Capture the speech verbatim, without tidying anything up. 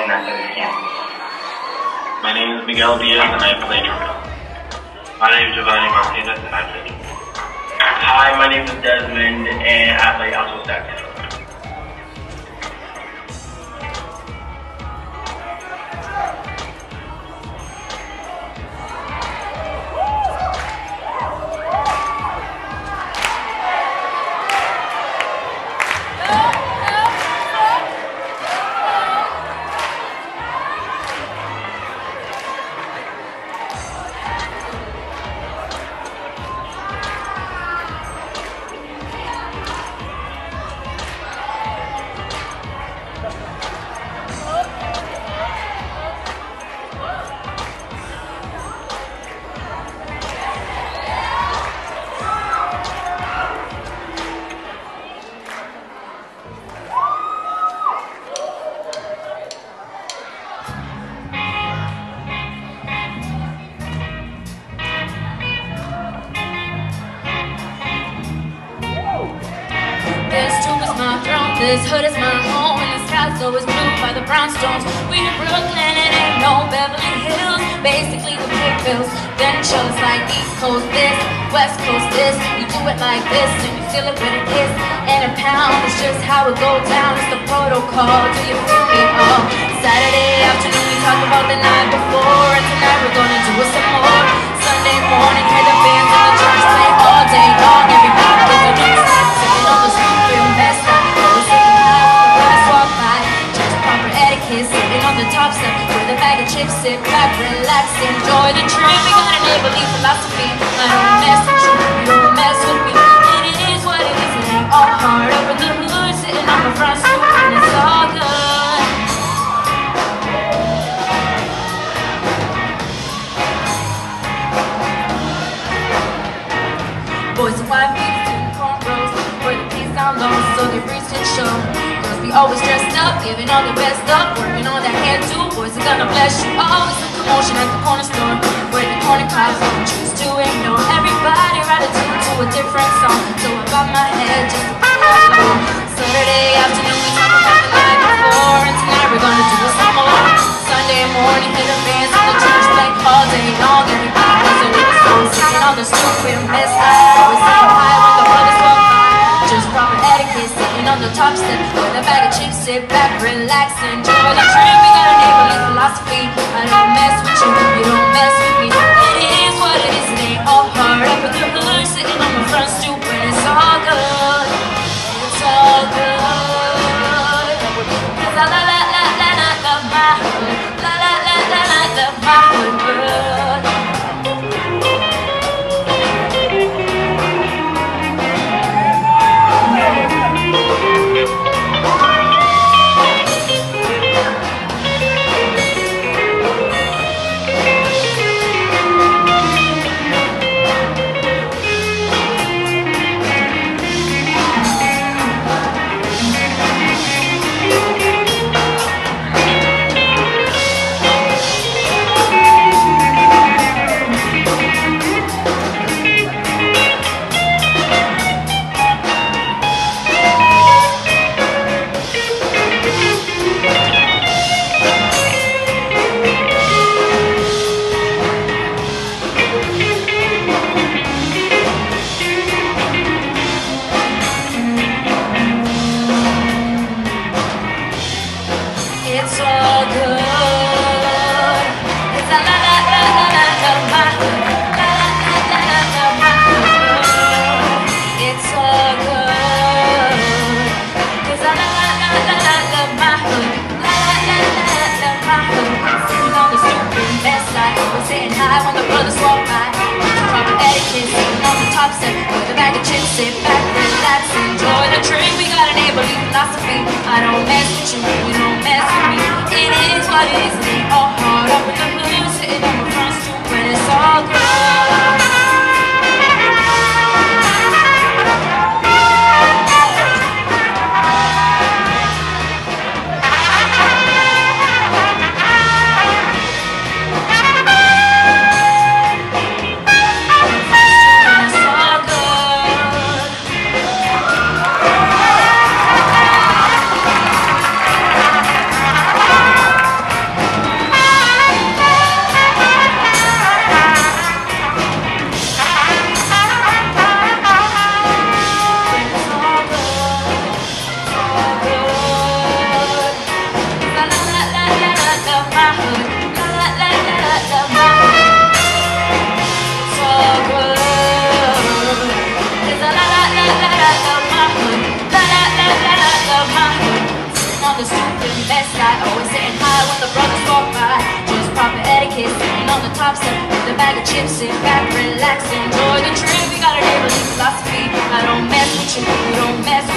and I said it again. My name is Miguel Diaz and I play trumpet. My name is Giovanni Martinez and I play trumpet. Hi, my name is Desmond and I play alto saxophone. This hood is my home, and the sky's always blue by the brownstones. We in Brooklyn, it ain't no Beverly Hills. Basically the big bills, then shows like East Coast this, West Coast this. You do it like this, and you feel it when it is. And a pound is just how it goes down. It's the protocol. Do you feel me? Oh, Saturday afternoon we talk about the night before, and tonight we're gonna do it some more. Sunday morning, hear the bands in the church play all day long. Everybody with a new snack, sitting on the street, feeling messed up. Sitting on the top step with a bag of chips, sit back, relax, enjoy the trip. We got an neighborly philosophy. I don't mess with you, you don't mess with me. It is what it is, it ain't all hard. Up in the hood, sitting on the front stoop, and it's all good. Boys and white beats doing cornrows, where the peace down low, so they reach and show. We always dressed up, giving all the best up, working on that hand too. Boys are gonna bless you. Always a commotion at the corner store, where the corner cops choose to ignore. Everybody write a tune to a different song, so I got my head just to pull that floor. Saturday afternoon we talk about the night before, and tonight we're gonna do it some more. Sunday morning, hit the bands in the church, play all day long. Everybody was a little song, sitting on the stoop with a mess. Always sitting high when the brothers walk by. Just proper etiquette, sitting on the top step with a bag of chips, sit back, relax, enjoy the trip. We got a neighborly philosophy. I don't mess with you, you don't mess with me. It is what it is, it ain't all hard. Up in the hood, sitting on the front stoop, and it's all good. It's all good. Cause I la la la la la love my hood. La la la la la love my hood good. I don't mess with you, you don't mess with me. It is what it is, it ain't all hard. Up in the hood, sitting on the front stoop, when it's all good. on the stoop in best side, always sitting high when the brothers walk by. Just proper etiquette, sitting on the top step with a bag of chips, sit back, relax, enjoy the trip. We got a neighborly philosophy. I don't mess with you, you don't mess with